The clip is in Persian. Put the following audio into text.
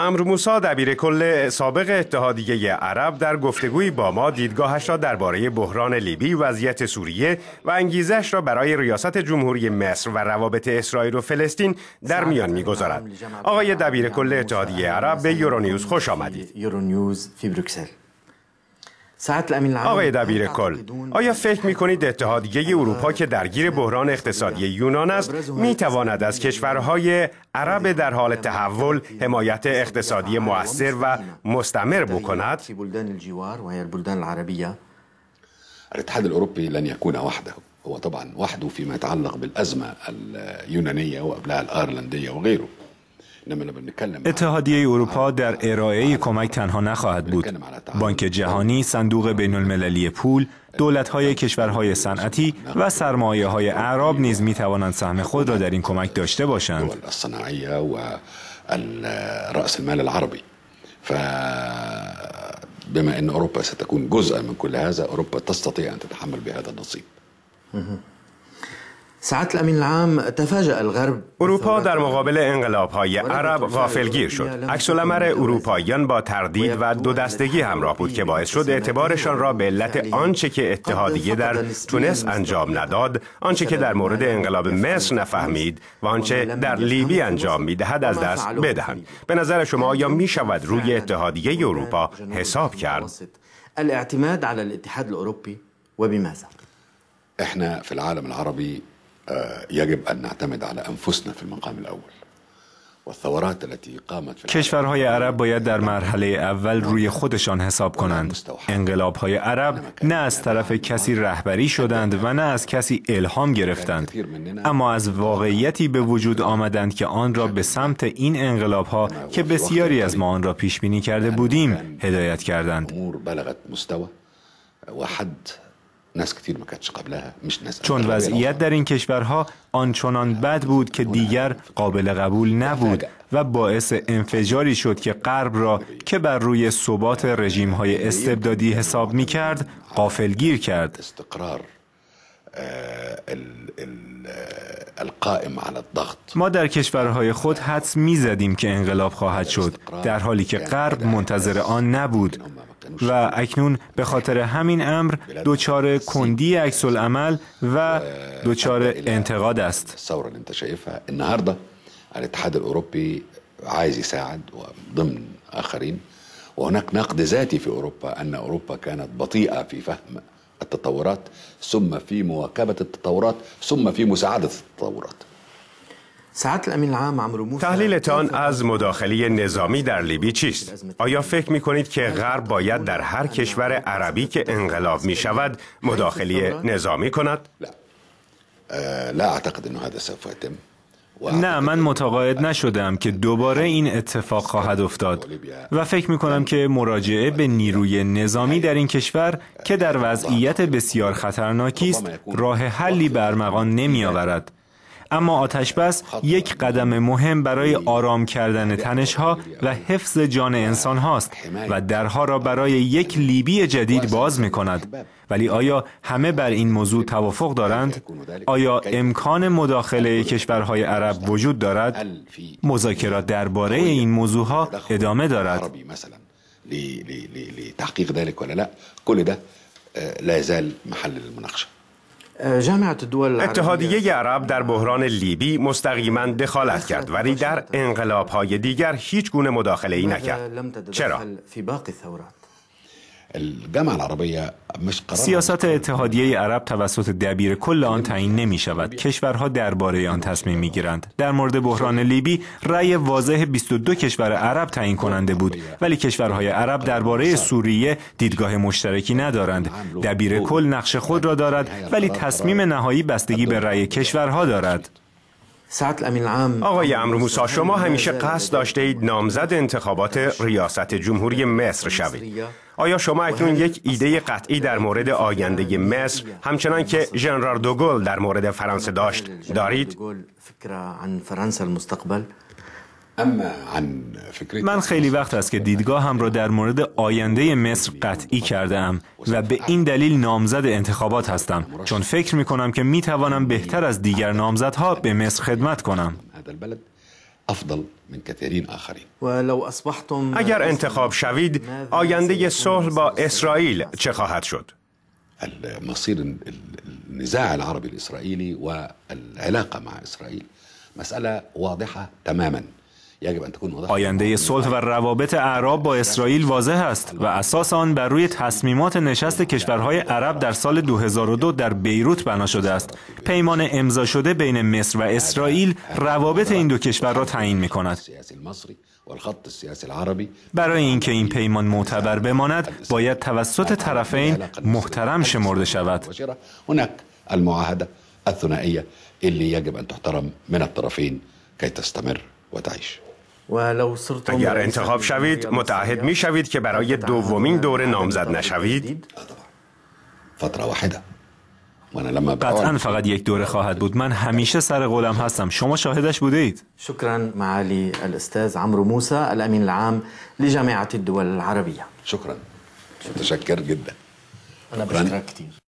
عمرو موسی دبیرکل سابق اتحادیه عرب در گفتگویی با ما دیدگاهش را درباره بحران لیبی، وضعیت سوریه و انگیزش را برای ریاست جمهوری مصر و روابط اسرائیل و فلسطین در میان می‌گذارد. آقای دبیرکل اتحادیه عرب به یورونیوز خوش آمدید. آقای دبیرکل، آیا فکر می‌کنید اتحادیه اروپا که درگیر بحران اقتصادی یونان است می‌تواند از کشورهای عرب در حال تحول حمایت اقتصادی مؤثر و مستمر بکند؟ الاتحاد الأوروبي لن يكون وحده، هو طبعا وحده فيما يتعلق بالأزمة اليونانية وقبلها الأيرلندية وغيره. اتحادیه اروپا در ارائه کمک تنها نخواهد بود. بانک جهانی، صندوق بین المللی پول، دولت‌های کشورهای صنعتی و سرمایه‌های اعراب نیز می‌توانند سهم خود را در این کمک داشته باشند. الدول الصناعية و رأس المال العربي. بما أن أوروبا ستكون جزءا من كل هذا، أوروبا تستطيع أن تتحمل بهذا النصيب. اروپا در مقابل انقلاب‌های عرب غافلگیر شد. عکس‌العمل اروپاییان با تردید و دو دستگی همراه بود که باعث شد اعتبارشان را به علت آنچه که اتحادیه در تونس انجام نداد، آنچه که در مورد انقلاب مصر نفهمید و آنچه در لیبی انجام می‌دهد از دست بدهند. به نظر شما آیا می‌شود روی اتحادیه اروپا حساب کرد؟ الاعتماد على الاتحاد الأوروبي وبماذا؟ احنا في العالم العربي يجب أن نعتمد على أنفسنا في المقام الأول. والثورات التي قامت في کشورهای عرب باید در مرحله اول روی خودشان حساب کنند. انقلاب‌های عرب نه از طرف کسی رهبری شدند و نه از کسی الهام گرفتند، اما از واقعیتی به وجود آمدند که آن را به سمت این انقلاب‌ها که بسیاری از ما آن را پیش بینی کرده بودیم هدایت کردند. امور بلغت مستوى و حد چون وضعیت در این کشورها آنچنان بد بود که دیگر قابل قبول نبود و باعث انفجاری شد که غرب را که بر روی ثبات رژیم‌های استبدادی حساب می‌کرد غافلگیر کرد. استقرار القائم على الضغط. ما در کشورهای خود حدس می‌زدیم که انقلاب خواهد شد، در حالی که غرب منتظر آن نبود و اکنون به خاطر همین امر دچار کندی عکس‌العمل و دچار انتقاد است. الثورة اللي انت شايفها النهارده الاتحاد الاوروبي عايز يساعد ضمن آخرين، وهناك نقد ذاتي في اوروبا ان اوروبا كانت بطيئة في فهم التطورات ثم في مواكبة التطورات ثم في مساعدة التطورات. تحلیلتان از مداخله نظامی در لیبی چیست؟ آیا فکر می‌کنید که غرب باید در هر کشور عربی که انقلاب می‌شود مداخله نظامی کند؟ لا اعتقد انه هذا سوف يتم. نه، من متقاعد نشدم که دوباره این اتفاق خواهد افتاد و فکر می‌کنم که مراجعه به نیروی نظامی در این کشور که در وضعیت بسیار خطرناکی است راه حلی برمغان نمی‌آورد. اما آتش‌بس یک قدم مهم برای آرام کردن تنش‌ها و حفظ جان انسان هاست و درها را برای یک لیبی جدید باز می‌کند. ولی آیا همه بر این موضوع توافق دارند؟ آیا امکان مداخله کشورهای عرب وجود دارد؟ مذاکرات درباره این موضوعها ادامه دارد. لتحقیق ذلك ولا لا، كل ده لا يزال محل المناقشه. اتحادیه عرب در بحران لیبی مستقیما دخالت کرد ولی در انقلاب‌های دیگر هیچ گونه مداخله‌ای نکرد. چرا؟ سیاست اتحادیه عرب توسط دبیرکل آن تعیین نمی شود. کشورها درباره آن تصمیم می گیرند. در مورد بحران لیبی رأی واضح 22 کشور عرب تعیین کننده بود، ولی کشورهای عرب درباره سوریه دیدگاه مشترکی ندارند. دبیرکل نقش خود را دارد ولی تصمیم نهایی بستگی به رأی کشورها دارد. آقای عمرو موسی، شما همیشه قصد داشته اید نامزد انتخابات ریاست جمهوری مصر شوید. آیا شما اکنون یک ایده قطعی در مورد آینده مصر همچنان که ژنرال دوگل در مورد فرانسه داشت دارید؟ من خیلی وقت است که دیدگاهم را در مورد آینده مصر قطعی کرده ام و به این دلیل نامزد انتخابات هستم، چون فکر می کنم که می توانم بهتر از دیگر نامزدها به مصر خدمت کنم. من كثيرين آخرين. ولو أصبحتم اگر انتخاب شوید، آینده صلح با اسرائیل چه خواهد شد؟ مصير النزاع العربي الإسرائيلي والعلاقة مع إسرائيل مسألة واضحة تماما. يجب أن تكون واضحة. آینده صلح و روابط اعراب با اسرائیل واضح است و اساس آن بر روی تصمیمات نشست کشورهای عرب در سال 2002 در بیروت بنا شده است. پیمان امضا شده بین مصر و اسرائیل روابط این دو کشور را تعیین می‌کند. برای اینکه این پیمان معتبر بماند، باید توسط طرفین محترم شمرده شود. هناك المعاهدة الثنائية اللي يجب أن تحترم من الطرفين كي تستمر وتعيش. اگر انتخاب شوید، متعهد می شوید که برای دومین دوره نامزد نشوید؟ فترة واحدة. قطعا فقط یک دوره خواهد بود. من همیشه سر قولم هستم. شما شاهدش بوده اید. شكرا معالي الأستاذ عمرو موسى الأمين العام لجامعة الدول العربية. شكرا. متشكر جدا. أنا بشكرك كثير.